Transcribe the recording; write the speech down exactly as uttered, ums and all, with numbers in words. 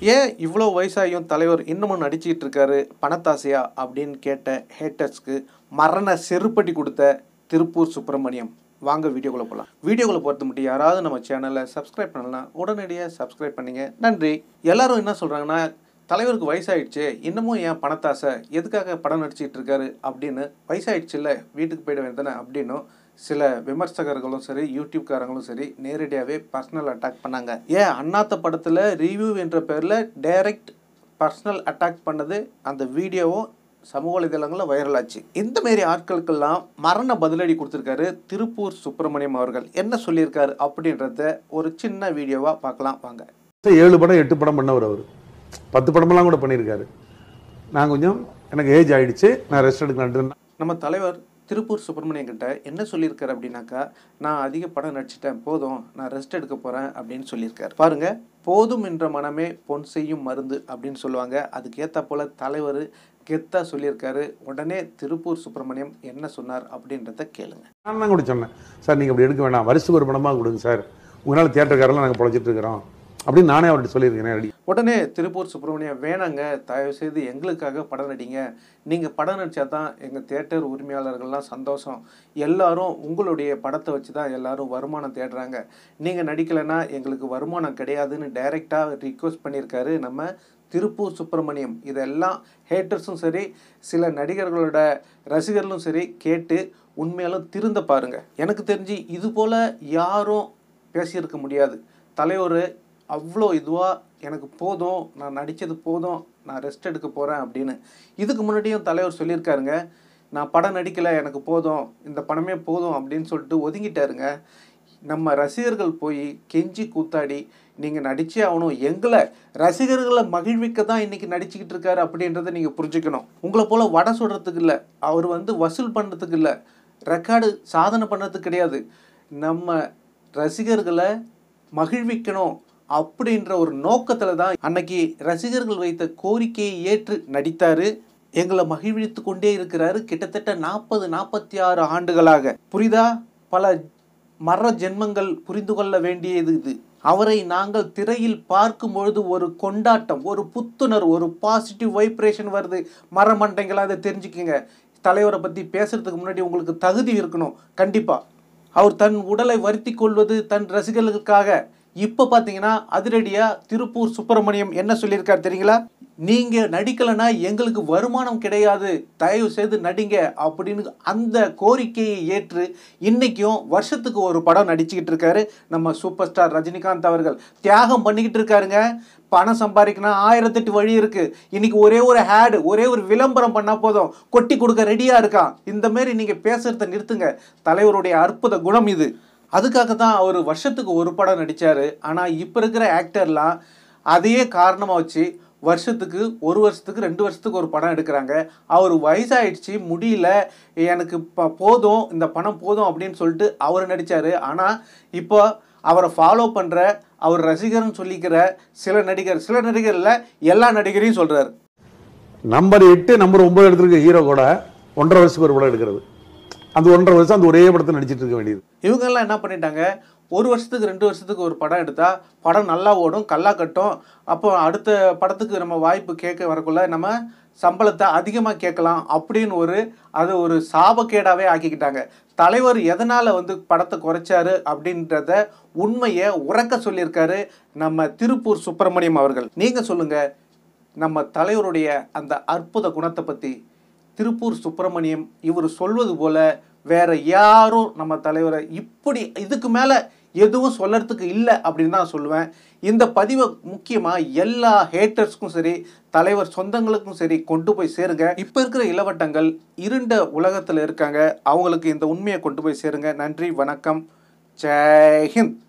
ஏன் இவ்வளோ வயசாகியும் தலைவர் இன்னமும் நடிச்சிட்டு இருக்காரு பணத்தாசையா அப்படின்னு கேட்ட ஹேட்டர்ஸ்க்கு மரண செருப்படி கொடுத்த திருப்பூர் சுப்பிரமணியம். வாங்க வீடியோக்குள்ளே போகலாம். வீடியோக்குள்ளே போகிறது மட்டும் யாராவது நம்ம சேனலை சப்ஸ்கிரைப் பண்ணலாம், உடனடியாக சப்ஸ்கிரைப் பண்ணிங்க. நன்றி. எல்லாரும் என்ன சொல்கிறாங்கன்னா, தலைவருக்கு வயசாயிடுச்சு, இன்னமும் ஏன் பணத்தாசை, எதுக்காக படம் நடிச்சிட்டு இருக்காரு அப்படின்னு. வயசாயிடுச்சு இல்லை, வீட்டுக்கு போயிட வேண்டியதானே அப்படின்னும் சில விமர்சகர்களும் சரி யூடியூப்காரங்களும் சரி நேரடியாகவே பர்சனல் அட்டாக் பண்ணாங்க. ஏன் அண்ணாத்த படத்தில் ரிவ்யூ என்ற பேரில் டைரக்ட் பர்சனல் அட்டாக் பண்ணது அந்த வீடியோவும் சமூக வலைதளங்களில் வைரல் ஆச்சு. இந்த மாரி ஆட்களுக்கெல்லாம் மரண பதிலடி கொடுத்துருக்காரு திருப்பூர் சுப்பிரமணியம் அவர்கள். என்ன சொல்லியிருக்காரு அப்படின்றத ஒரு சின்ன வீடியோவாக பார்க்கலாம் வாங்க. ஏழு படம் எட்டு படம் பண்ணவர் அவர், பத்து படமெல்லாம் கூட பண்ணியிருக்காரு. நான் கொஞ்சம் எனக்கு ஏஜ் ஆகிடுச்சு, நான் ரெஸ்ட் எடுக்கலாம். நம்ம தலைவர் திருப்பூர் சுப்பிரமணியம் கிட்ட என்ன சொல்லியிருக்காரு அப்படின்னாக்கா, நான் அதிக படம் நடிச்சிட்டேன், போதும், நான் ரெஸ்ட் எடுக்க போகிறேன் அப்படின்னு சொல்லியிருக்காரு. பாருங்க, போதும் என்ற மனமே பொன் செய்யும் மருந்து அப்படின்னு சொல்லுவாங்க. அதுக்கு ஏற்ற போல தலைவர் கெத்தா சொல்லியிருக்காரு. உடனே திருப்பூர் சுப்பிரமணியம் என்ன சொன்னார் அப்படின்றத கேளுங்க. நான் தான் கூட சொன்னேன், சார் நீங்கள் அப்படி எடுக்க வேண்டாம், வருஷத்துக்கு ஒரு படமாக கொடுங்க சார், உங்களால் தியேட்டர்காரெல்லாம் நாங்கள் பொழைச்சிட்டு இருக்கிறோம் அப்படின்னு நானே அவர்கிட்ட சொல்லியிருக்கேன். உடனே திருப்பூர் சுப்பிரமணியம், வேணாங்க, தயவு செய்து எங்களுக்காக படம் நடிங்க, நீங்கள் படம் நடித்தா தான் எங்கள் தியேட்டர் உரிமையாளர்கள்லாம் சந்தோஷம், எல்லாரும் உங்களுடைய படத்தை வச்சு தான் எல்லாரும் வருமானம் தேடுறாங்க, நீங்கள் நடிக்கலைன்னா எங்களுக்கு வருமானம் கிடையாதுன்னு டைரெக்டாக ரிக்வெஸ்ட் பண்ணியிருக்காரு நம்ம திருப்பூர் சுப்பிரமணியம். இதெல்லாம் ஹேட்டர்ஸும் சரி சில நடிகர்களோட ரசிகர்களும் சரி கேட்டு உண்மையாலும் திருந்த பாருங்க. எனக்கு தெரிஞ்சு இது போல் யாரும் பேசியிருக்க முடியாது. தலைவர் அவ்வளோ இதுவாக எனக்கு போதும், நான் நடித்தது போதும், நான் ரெஸ்ட் எடுக்க போகிறேன் அப்படின்னு. இதுக்கு முன்னாடியும் தலைவர் சொல்லியிருக்காருங்க, நான் படம் நடிக்கலை, எனக்கு போதும், இந்த படமே போதும் அப்படின்னு சொல்லிட்டு ஒதுங்கிட்டாருங்க. நம்ம ரசிகர்கள் போய் கெஞ்சி கூத்தாடி நீங்கள் நடிச்சே ஆகணும், எங்களை ரசிகர்களை மகிழ்விக்க தான் இன்றைக்கி நடிச்சுக்கிட்டு இருக்காரு அப்படின்றத நீங்கள் புரிஞ்சுக்கணும். உங்களை போல் வடை சுடுறதுக்கு இல்லை, அவர் வந்து வசூல் பண்ணுறதுக்கு இல்லை, ரெக்கார்டு சாதனை பண்ணுறதுக்கு கிடையாது, நம்ம ரசிகர்களை மகிழ்விக்கணும் அப்படின்ற ஒரு நோக்கத்தில் தான் அன்னைக்கு ரசிகர்கள் வைத்த கோரிக்கையை ஏற்று நடித்தார். எங்களை மகிழ்வித்து கொண்டே இருக்கிறாரு கிட்டத்தட்ட நாற்பது நாற்பத்தி ஆறு ஆண்டுகளாக. புரிதா? பல மர ஜென்மங்கள் புரிந்து கொள்ள வேண்டியது இது. அவரை நாங்கள் திரையில் பார்க்கும் பொழுது ஒரு கொண்டாட்டம், ஒரு புத்துணர்வு, ஒரு பாசிட்டிவ் வைப்ரேஷன் வருது. மரமண்டைங்களாக அதை தெரிஞ்சுக்கங்க. தலைவரை பற்றி பேசுறதுக்கு முன்னாடி உங்களுக்கு தகுதி இருக்கணும். கண்டிப்பாக அவர் தன் உடலை வருத்தி கொள்வது தன் ரசிகர்களுக்காக. இப்போ பார்த்தீங்கன்னா அதிரடியாக திருப்பூர் சுப்பிரமணியம் என்ன சொல்லியிருக்காரு தெரியுங்களா? நீங்கள் நடிக்கலைன்னா எங்களுக்கு வருமானம் கிடையாது, தயவு செய்து நடிங்க அப்படின்னு அந்த கோரிக்கையை ஏற்று இன்றைக்கும் வருஷத்துக்கு ஒரு படம் நடிச்சுக்கிட்டு இருக்காரு நம்ம சூப்பர் ஸ்டார் ரஜினிகாந்த் அவர்கள். தியாகம் பண்ணிக்கிட்டு இருக்காருங்க. பணம் சம்பாதிக்கணும் ஆயிரத்தெட்டு வழி இருக்குது. இன்றைக்கி ஒரே ஒரு ஹேடு, ஒரே ஒரு விளம்பரம் பண்ணால் போதும், கொட்டி கொடுக்க ரெடியாக இருக்கான். இந்த மாரி நீங்கள் பேசுகிறத நிறுத்துங்க. தலைவருடைய அற்புத குணம் இது. அதுக்காக தான் அவர் வருஷத்துக்கு ஒரு படம் நடித்தார். ஆனால் இப்போ இருக்கிற ஆக்டர்லாம் அதையே காரணமாக வச்சு வருஷத்துக்கு ஒரு வருஷத்துக்கு ரெண்டு வருஷத்துக்கு ஒரு படம் எடுக்கிறாங்க. அவர் வயசாகிடுச்சு, முடியல, எனக்கு இப்போ போதும், இந்த பணம் போதும் அப்படின்னு சொல்லிட்டு அவர் நடித்தார். ஆனால் இப்போ அவரை ஃபாலோ பண்ணுற அவர் ரசிகர்னு சொல்லிக்கிற சில நடிகர், சில நடிகரில் எல்லா நடிகரையும் சொல்கிறார். நம்பர் எட்டு நம்பர் ஒன்பது எடுத்துருக்க ஹீரோ கூட ஒன்றரை வருஷத்துக்கு ஒரு படம் எடுக்கிறது. அந்த ஒன்றரை வருஷம் அந்த ஒரே படத்தை நடிச்சிட்டு இருக்க வேண்டியது. இவங்கெல்லாம் என்ன பண்ணிட்டாங்க, ஒரு வருஷத்துக்கு ரெண்டு வருஷத்துக்கு ஒரு படம் எடுத்தால் படம் நல்லா ஓடும், கல்லா கட்டும், அப்போ அடுத்த படத்துக்கு நம்ம வாய்ப்பு கேட்க வரக்குள்ள நம்ம சம்பளத்தை அதிகமாக கேட்கலாம் அப்படின்னு ஒரு அது ஒரு சாபக்கேடாகவே ஆக்கிக்கிட்டாங்க. தலைவர் எதனால் வந்து படத்தை குறைச்சாரு அப்படின்றத உண்மையை உறக்க சொல்லியிருக்காரு நம்ம திருப்பூர் சுப்பிரமணியம் அவர்கள். நீங்கள் சொல்லுங்கள், நம்ம தலைவருடைய அந்த அற்புத குணத்தை பற்றி. திருப்பூர் சுப்பிரமணியம் இவர் சொல்வது போல வேற யாரும் நம்ம தலைவரை இப்படி இதுக்கு மேலே எதுவும் சொல்லறதுக்கு இல்லை அப்படின்னு தான் சொல்லுவேன். இந்த பதிவை முக்கியமாக எல்லா ஹேட்டர்ஸ்க்கும் சரி தலைவர் சொந்தங்களுக்கும் சரி கொண்டு போய் சேருங்க. இப்போ இருக்கிற இளவட்டங்கள் இருண்ட உலகத்தில் இருக்காங்க, அவங்களுக்கு இந்த உண்மையை கொண்டு போய் சேருங்க. நன்றி, வணக்கம், ஜெய் ஹிந்த்.